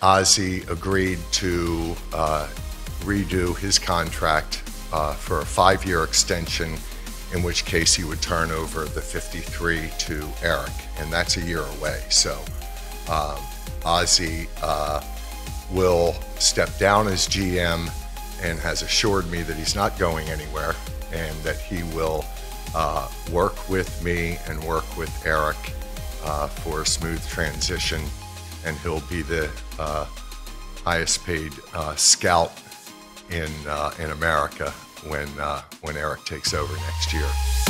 Ozzie agreed to redo his contract for a 5-year extension, in which case he would turn over the 53 to Eric, and that's a year away. So Ozzie will step down as GM and has assured me that he's not going anywhere and that he will work with me and work with Eric for a smooth transition, and he'll be the highest paid scout in America when Eric takes over next year.